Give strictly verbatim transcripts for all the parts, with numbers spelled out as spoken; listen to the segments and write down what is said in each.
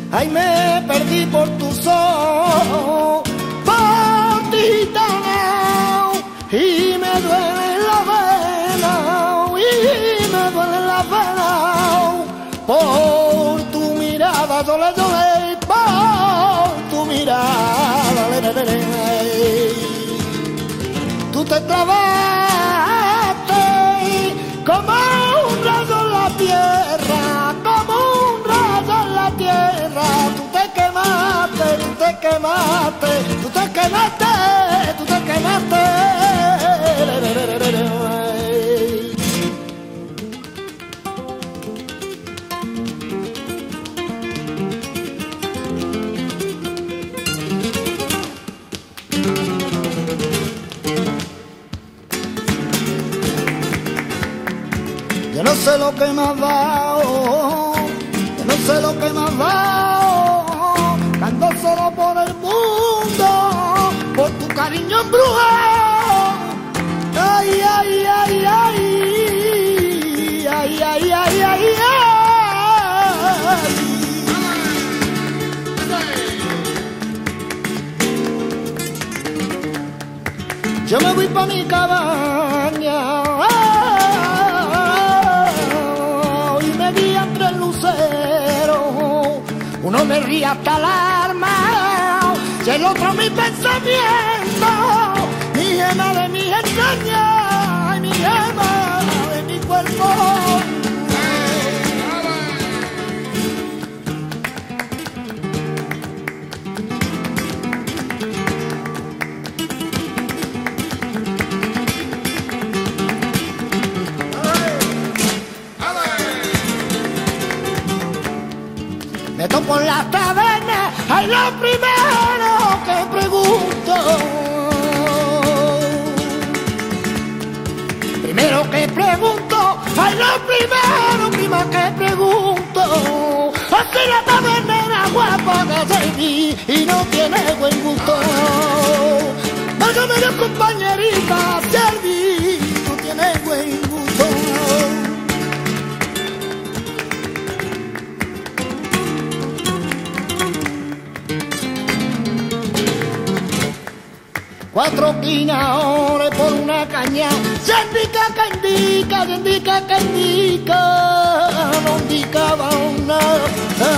Ay, me perdí por tus ojos, por ti gitana, y me duele la vena, y me duele la vena, por tu mirada, dole, dole, por tu mirada, le, le, le, le. Tú te clavaste como un rayo en la tierra, como un rayo en la tierra. Tú te quemaste, tú te quemaste, tú te quemaste, tú te quemaste. Yo no sé lo que me has dado, yo no sé lo que me has dado, ando solo por el mundo, por tu cariño embrujado. Ay, ay, ay, ay, ay, ay, ay, ay, ay. Yo me voy pa' mi cabaña, uno me ríe hasta el alma, y el otro mi pensamiento, mi gema de mi entraña, y mi gema de mi cuerpo. Me topo en la taberna, ay, lo primero que pregunto. Primero que pregunto, ay, lo primero, prima, que pregunto. Así la tabernera guapa que serví y no tiene buen gusto. Válgame Dios, compañerita, serví, no tiene buen gusto. Cuatro quinaores por una caña, se indica que indica, se indica que indica, no indicaba nada.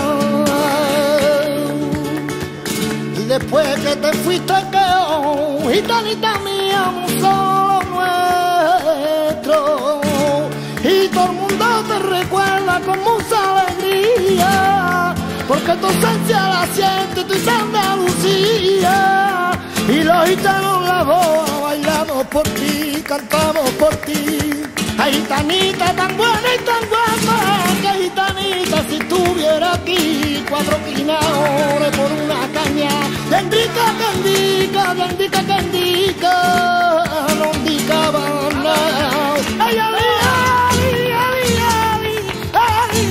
Y después que te fuiste quedó, gitanita mía, un solo nuestro. Y todo el mundo te recuerda con mucha alegría, porque tu ausencia la siente tu Andalucía. Y los gitanos la boa bailamos por ti, cantamos por ti. Ay, gitanita tan buena y tan guapa, que gitanita si estuviera aquí. Cuatro quinaores por una caña, que indica, que indica, que indica, que indica, no indicaba nada. Ay, ay, ay, ay, ay, ay, ay,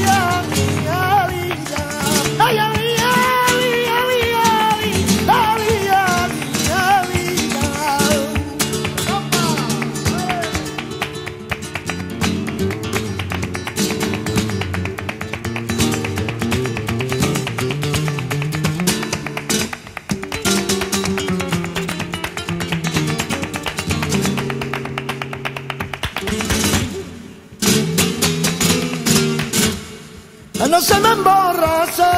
ay, ay, ay. No se me emborrace,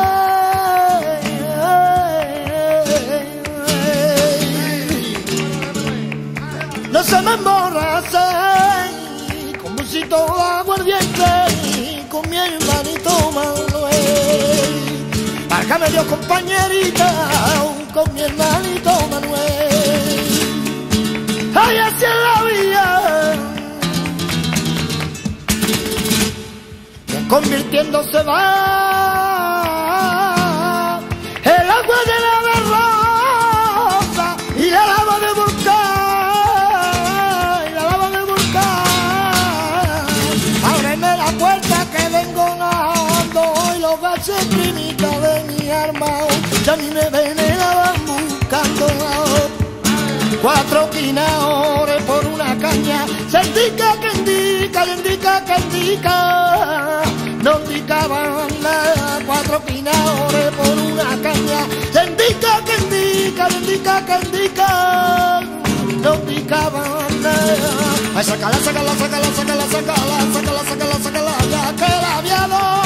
no se me emborrace, con busito de aguardiente, con mi hermanito Manuel. Válgame Dios, compañerita, con mi hermanito Manuel. Ay, así es la vida, convirtiéndose va el agua de la rosa y la lava de volcán, y la lava de volcán. Ábreme la puerta que vengo nadando y los gases primitas de mi arma ya ni me venenaban buscando. Cuatro quinaores por una caña, se indica que indica, indica que indica, no indicaban las cuatro pinadores por una caña, se indica que indica, indica que indica, no indicaban nada. Ay, sácala, sácala, sácala, sácala, sácala, sácala, sácala, sácala, ya que la había dado.